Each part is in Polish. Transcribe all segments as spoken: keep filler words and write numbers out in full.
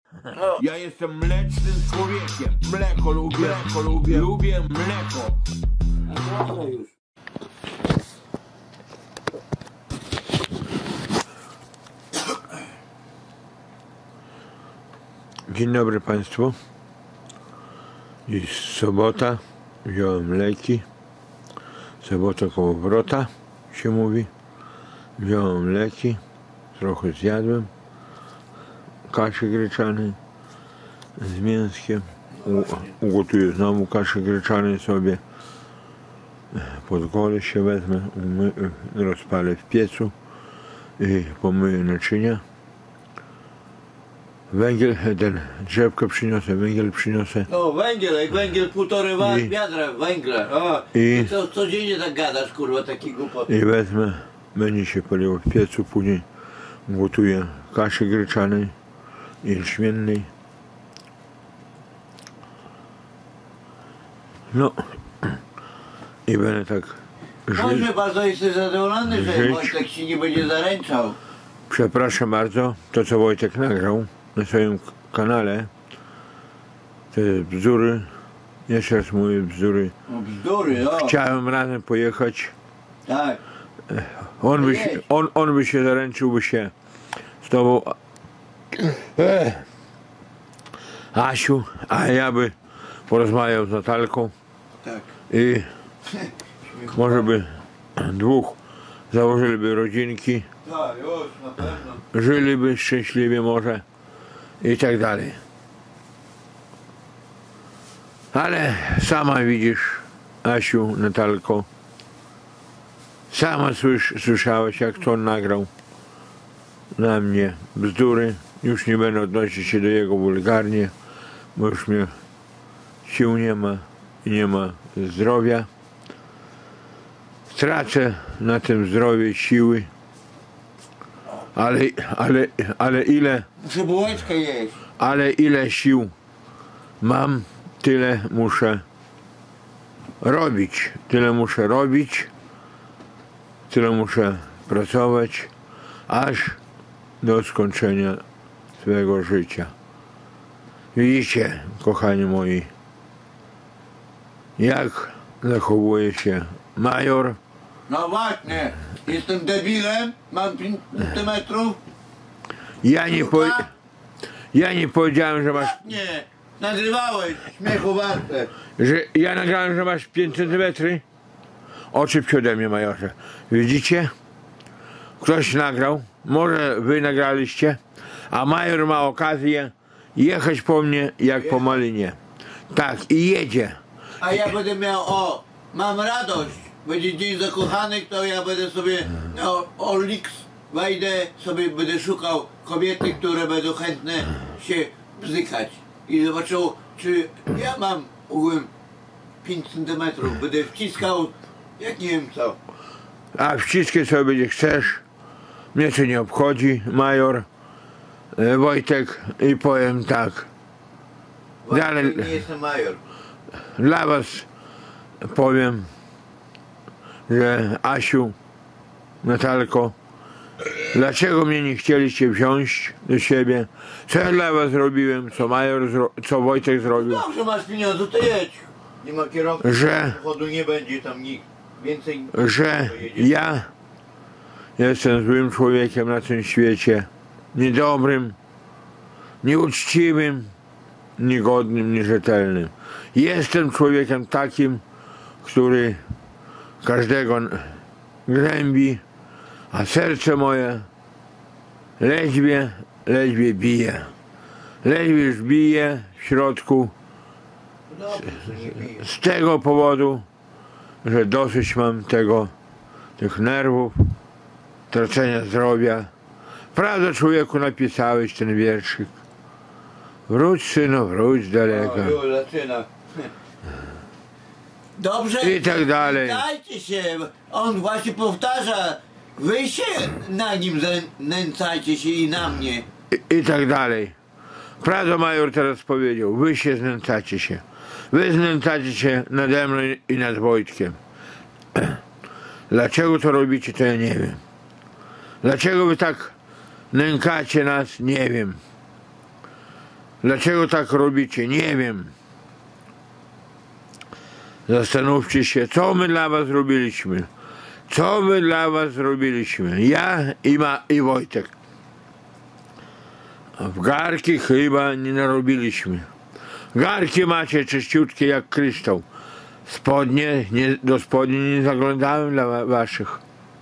No. Ja jestem mlecznym człowiekiem. Mleko lubię, mleko lubię, lubię mleko. No już. Dzień dobry Państwu. Dziś sobota. Wziąłem leki. Sobota koło wrota się mówi. Wziąłem leki. Trochę zjadłem. Kaszy gryczanej z mięskiem. U, ugotuję znowu kaszy gryczanej sobie. Podgolę się wezmę, umy, rozpalę w piecu i pomyję naczynia. Węgiel, ten drzewko przyniosę, węgiel przyniosę. No węgiel, jak węgiel półtorej I- wiadra węgla. O, I- I co, codziennie tak gadasz, kurwa, taki głupot. I wezmę, będzie się paliło w piecu, później gotuję kaszy gryczanej i jęczmiennej. No i będę tak żyć. Może bardzo jesteś zadowolony, że Żyć. Wojtek ci nie będzie zaręczał. Przepraszam bardzo, to co Wojtek nagrał na swoim k- kanale, to jest bzdury, jeszcze raz mówię bzdury. No bzdury, no. Chciałem razem pojechać, Tak. on by, Jedź. się, on, on by się zaręczyłby się z tobą, e, Asiu, a ja by porozmawiał z Natalką Tak. i może by dwóch założyliby rodzinki, Tak, już, na pewno. żyliby szczęśliwie może i tak dalej. Ale sama widzisz, Asiu, Natalko, sama słysz, słyszałeś, jak to on nagrał na mnie bzdury. Już nie będę odnosić się do jego wulgarnie, bo już mnie sił nie ma i nie ma zdrowia. Tracę na tym zdrowie, siły, ale, ale, ale ile Muszę bułeczkę jeść. ale ile sił mam, tyle muszę robić. Tyle muszę robić, tyle muszę pracować, aż do skończenia swojego życia. Widzicie, kochani moi, jak zachowuje się major. No właśnie, jestem debilem, mam pięć centymetrów. Ja nie, po, ja nie powiedziałem, że masz, Nie, nagrywałeś, śmiechu warte. że ja nagrałem, że masz pięć centymetrów. Oczy ode mnie, majorze. Widzicie? Ktoś nagrał, może wy nagraliście, a major ma okazję jechać po mnie jak po malinie. Tak, i jedzie. A ja będę miał, o, mam radość. Będzie dzień zakochanych, to ja będę sobie miał Olix, wejdę, sobie będę szukał kobiety, które będą chętne się bzykać. I zobaczył, czy ja mam ogółem pięć centymetrów. Będę wciskał, jak nie wiem co. A wciskaj sobie gdzie chcesz. Mnie to nie obchodzi, major, e, Wojtek, i powiem tak. Dalej, Nie jestem major. dla was powiem, że Asiu, Natalko, dlaczego mnie nie chcieliście wziąć do siebie? Co ja dla was zrobiłem? Co major, zro, co Wojtek zrobił? Dobrze, masz pieniądze, to jedź. Nie ma kierowcy, Że- samochodu nie będzie tam nikt. Więcej Że pojedziesz. ja jestem złym człowiekiem na tym świecie, niedobrym, nieuczciwym, niegodnym, nierzetelnym. Jestem człowiekiem takim, który każdego gnębi, a serce moje ledwie, ledwie bije. Ledwie już bije w środku Dobrze, że nie bije. z tego powodu, że dosyć mam tego, tych nerwów, tracenia zdrowia. Prawda, człowieku, napisałeś ten wierszyk. Wróć, synu, wróć z daleka. O, już zaczyna. Dobrze, I tak dalej. Dajcie się, on właśnie powtarza, wy się na nim znęcajcie się i na mnie. I, I tak dalej. Prawda, major teraz powiedział, wy się znęcacie się. Wy znęcacie się nade mną i nad Wojtkiem. Dlaczego to robicie, to ja nie wiem. Dlaczego wy tak nękacie nas, nie wiem. Dlaczego tak robicie? Nie wiem. Zastanówcie się, co my dla was zrobiliśmy. Co my dla was zrobiliśmy. Ja i, ma, i Wojtek. W garki chyba nie narobiliśmy. Garki macie czyściutkie jak kryształ. Spodnie, nie, do spodni nie zaglądałem dla waszych.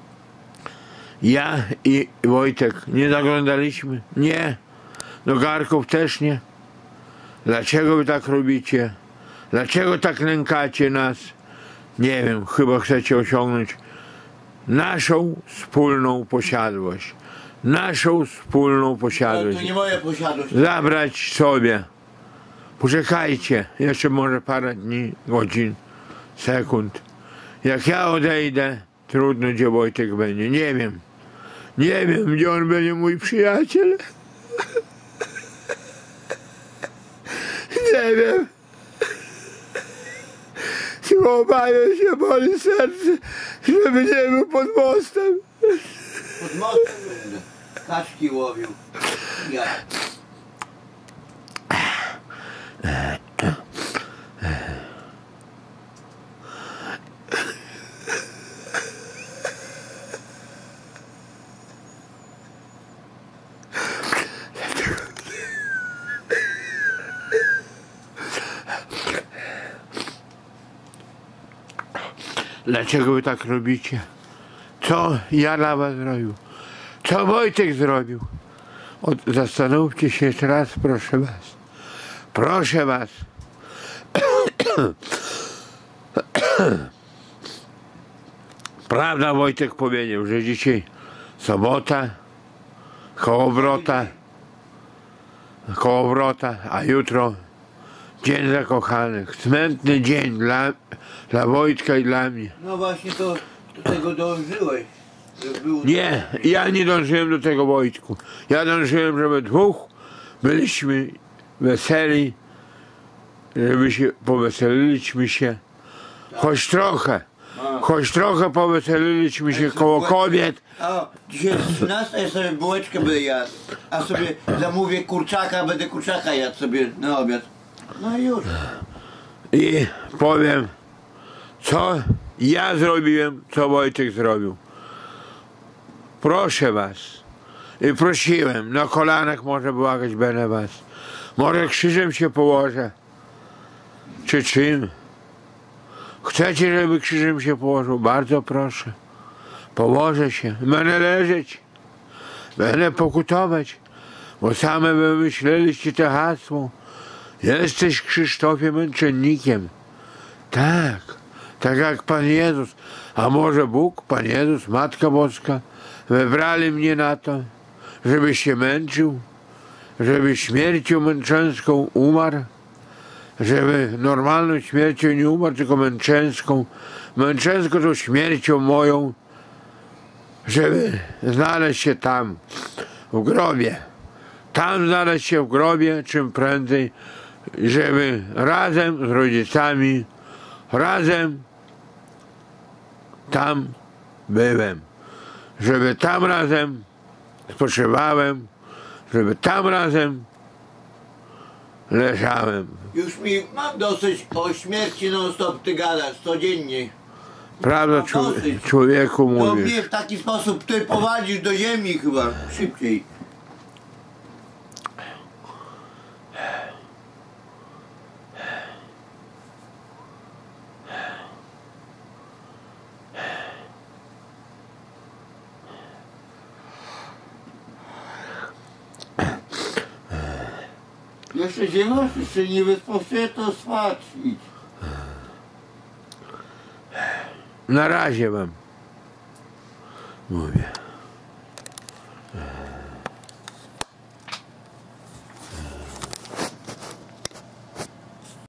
Ja i Wojtek nie zaglądaliśmy? Nie. Do garków też nie. Dlaczego wy tak robicie? Dlaczego tak nękacie nas? Nie wiem, chyba chcecie osiągnąć naszą wspólną posiadłość. Naszą wspólną Ale posiadłość. to nie moja posiadłość. Zabrać sobie. Poczekajcie, jeszcze może parę dni, godzin, sekund. Jak ja odejdę, trudno, gdzie Wojtek będzie. Nie wiem. Nie wiem, gdzie on będzie, mój przyjaciel. Nie wiem. Złamałem się, boli serce, żeby nie był pod mostem. Pod mostem będę. Kaczki łowił. Ja. Dlaczego wy tak robicie? Co ja dla was zrobił? Co Wojtek zrobił? Od, zastanówcie się jeszcze raz, proszę was. Proszę was. Prawda, Wojtek powiedział, że dzisiaj sobota, kołowrota, kołowrota, a jutro dzień zakochanych. Smętny dzień dla, dla Wojtka i dla mnie. No właśnie to do tego dążyłeś. że Był Nie, ja nie dążyłem do tego, Wojtku. Ja dążyłem, żeby dwóch byliśmy weseli, żeby się poweseliliśmy się. Choć trochę, choć trochę poweseliliśmy się koło kobiet. A dzisiaj jest trzynasta, ja sobie bułeczkę będę jadł. A sobie zamówię kurczaka, będę kurczaka jadł sobie na obiad. No i już. I powiem, co ja zrobiłem, co Wojtek zrobił. Proszę was i prosiłem, na kolanach może błagać będę was. Może krzyżem się położę. Czy czym? Chcecie, żeby krzyżem się położył? Bardzo proszę. Położę się. Będę leżeć. Będę pokutować. Bo same wymyśleliście to hasło. Jesteś, Krzysztofie, męczennikiem. Tak. Tak jak Pan Jezus. A może Bóg, Pan Jezus, Matka Boska wybrali mnie na to, żeby się męczył, żeby śmiercią męczeńską umarł, żeby normalną śmiercią nie umarł, tylko męczeńską. Męczeńską to śmiercią moją, żeby znaleźć się tam, w grobie. Tam znaleźć się w grobie czym prędzej, żeby razem z rodzicami, razem tam byłem. Żeby tam razem spoczywałem, żeby tam razem leżałem. Już mi mam dosyć o śmierci non stop ty gadasz, codziennie. Prawda, czł człowieku No mówisz. mnie w taki sposób ty powalisz do ziemi chyba, szybciej. Jeszcze zima, jeszcze nie wyspał się, to spać idź. Na razie wam mówię.